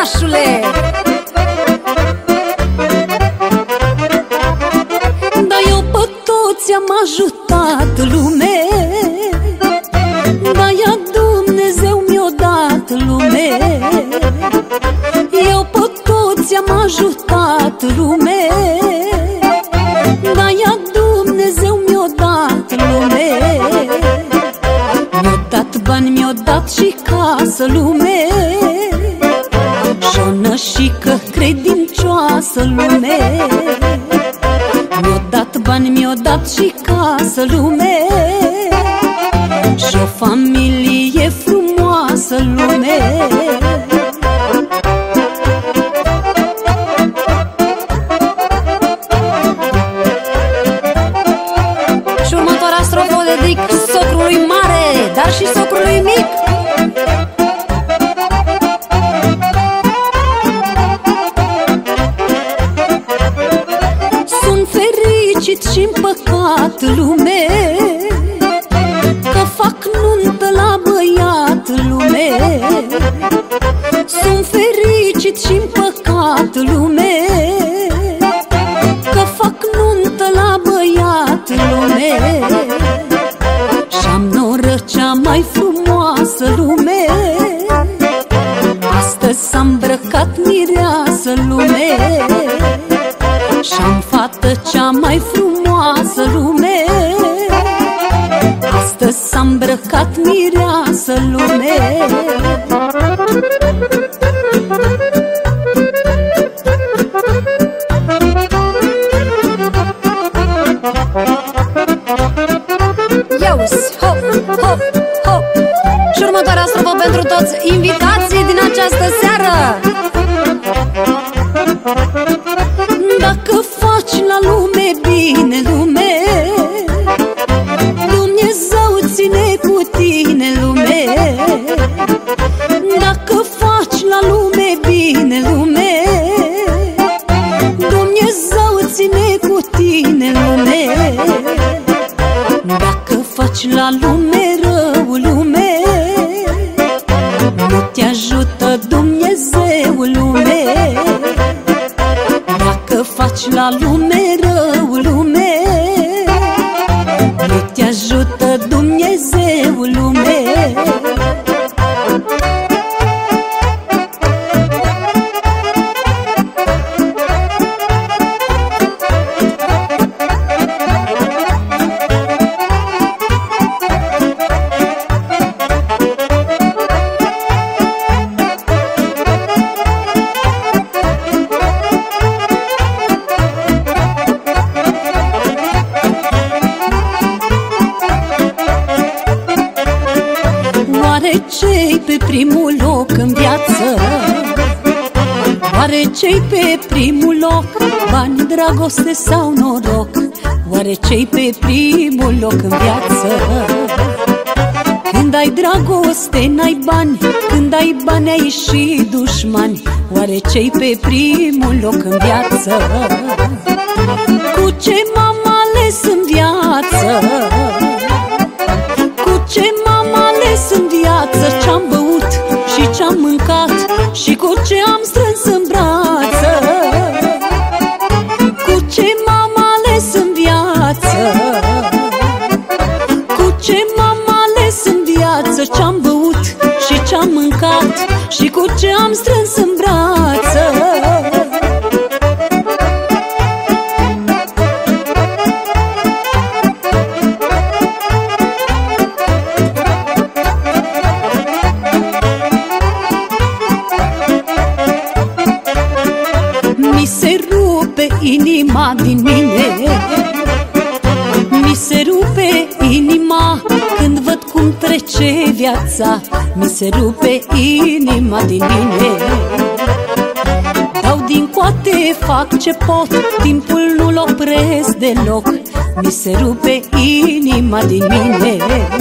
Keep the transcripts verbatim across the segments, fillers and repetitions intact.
orașule. Dar eu pe toți am ajutat lume, dar ea Dumnezeu mi-o dat lume. Eu pe toți am ajutat lume, dar ea Dumnezeu mi-o dat lume. Mi-o dat bani, mi-o dat și casă lume, și-o nășică credincioasă lume. Mi-o dat bani, mi-o dat și casă lume, și-o familie frumoasă lume. Și următoarea strofă o dedic socrului mare, dar și socrului mic. Sunt fericit și împăcat lume, că fac nuntă la băiat lume. Sunt fericit și împăcat lume, că fac nuntă la băiat lume. Și-am noră cea mai frumoasă lume, astăzi s-a îmbrăcat mireasă lume. Și-am fată cea mai frumoasă lume, astăzi s-a îmbrăcat mireasă lume. Iauzi, hop, hop, hop. Și următoarea strofă pentru toți invitații din această seară. Dacă faci la lume bine lume, Dumnezeu ține cu tine lume. Dacă faci la lume bine lume, Dumnezeu ține cu tine lume. Dacă faci la lume rău lume, nu te ajută Dumnezeu lume. Dacă faci la lume rău lume, nu te ajută Dumnezeu lume. Oare ce-i pe primul loc în viață? Oare ce-i pe primul loc? Bani, dragoste sau noroc? Oare ce-i pe primul loc în viață? Când ai dragoste, n-ai bani, când ai bani, ai și dușmani. Oare ce-i pe primul loc în viață? Cu ce m-am ales în viață? Cu ce m-am ales în viață? Ce-am băut și ce-am mâncat, și cu ce am strâns în brață? Cu ce m-am ales în viață? Cu ce m-am ales în viață? Ce-am băut și ce-am mâncat, și cu ce am strâns în brață? Mi se rupe inima din mine, mi se rupe inima când văd cum trece viața. Mi se rupe inima din mine. Dau din coate, fac ce pot, timpul nu-l opresc deloc. Mi se rupe inima din mine.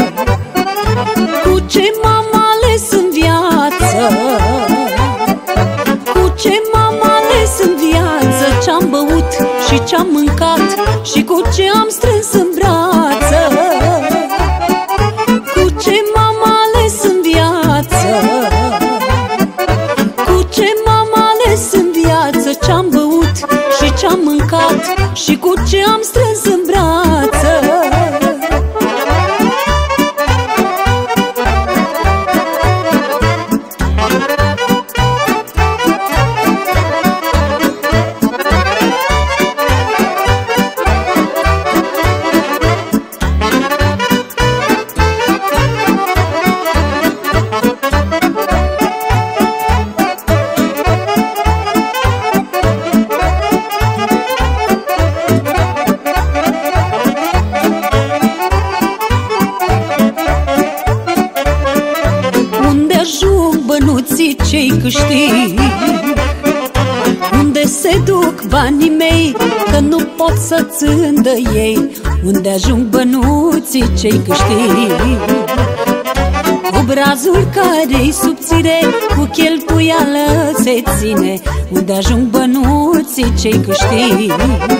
Cu ce m-am ales în viață? Cu ce m-am ales în viață? Ce-am băut și ce-am mâncat, și cu ce am strâns în brață? Cu ce m-am ales în viață? Cu ce m-am ales în viață, ce-am băut și ce-am mâncat și cu ce am strâns în brață. Bănuții cei câștig, unde se duc banii mei, că nu pot să țin de ei. Unde ajung bănuții cei câștig, obrazul care-i subțire, cu cheltuială se ține. Unde ajung bănuții cei câștig,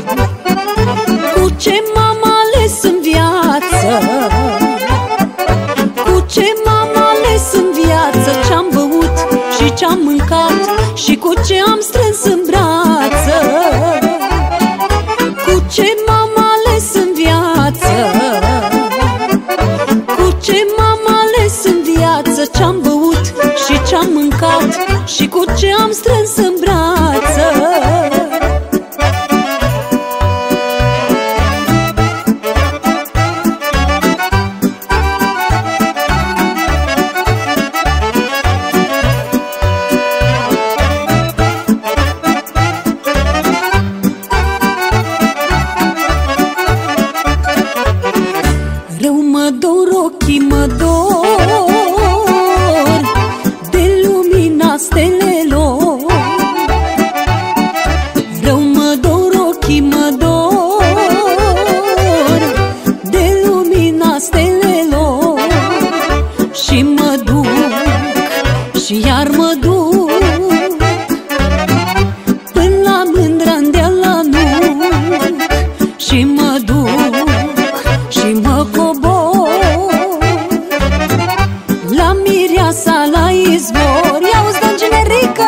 cu ce m-am ales în viață, cu ce m-am ales în viață, ce-am băut și ce-am mâncat și cu ce am strâns în brață. Cu ce m-am ales în viață, cu ce m-am ales în viață, ce-am băut și ce-am mâncat și cu ce am strâns în brață. Mă dor, ochii mă dor de lumina stelelor. Rău mă dor, ochii mă dor de lumina stelelor. Și mă duc și iar mă duc până la Mândra-ndeal la Nuc. Și mă duc și mă cobor la Mireasa la izvor. Ia-uzi, dă-n generică!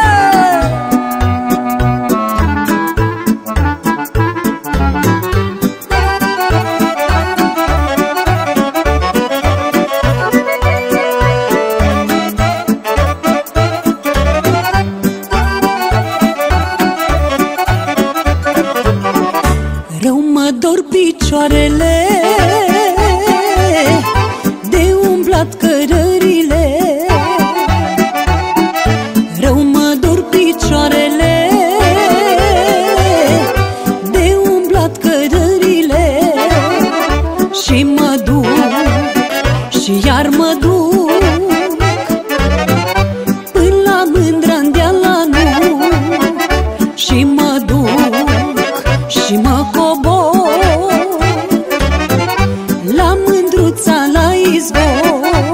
Rău mă dor picioarele de umblat cărările. Rău mă dor picioarele de umblat cărările. Și mă duc și iar mă duc până la Mândra-ndeal la Nuc. Și mă duc și mă cobor la Mândruța la izvor.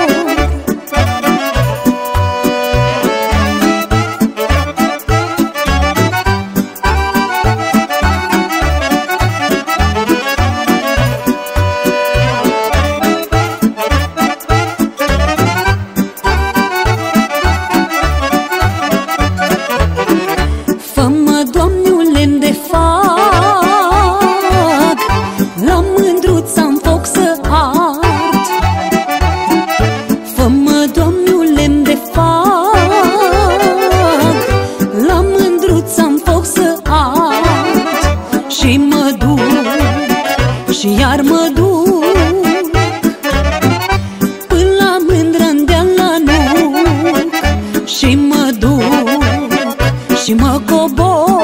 Fă-mă, Doamne, un lemn de fag, la Mândruța-n foc să ard. Fă-mă, Doamne, un lemn de fag, la Mândruța-n foc să ard. Și mă duc și iar mă duc până la Mândra-ndeal la Nuc. Și mă duc și mă cobor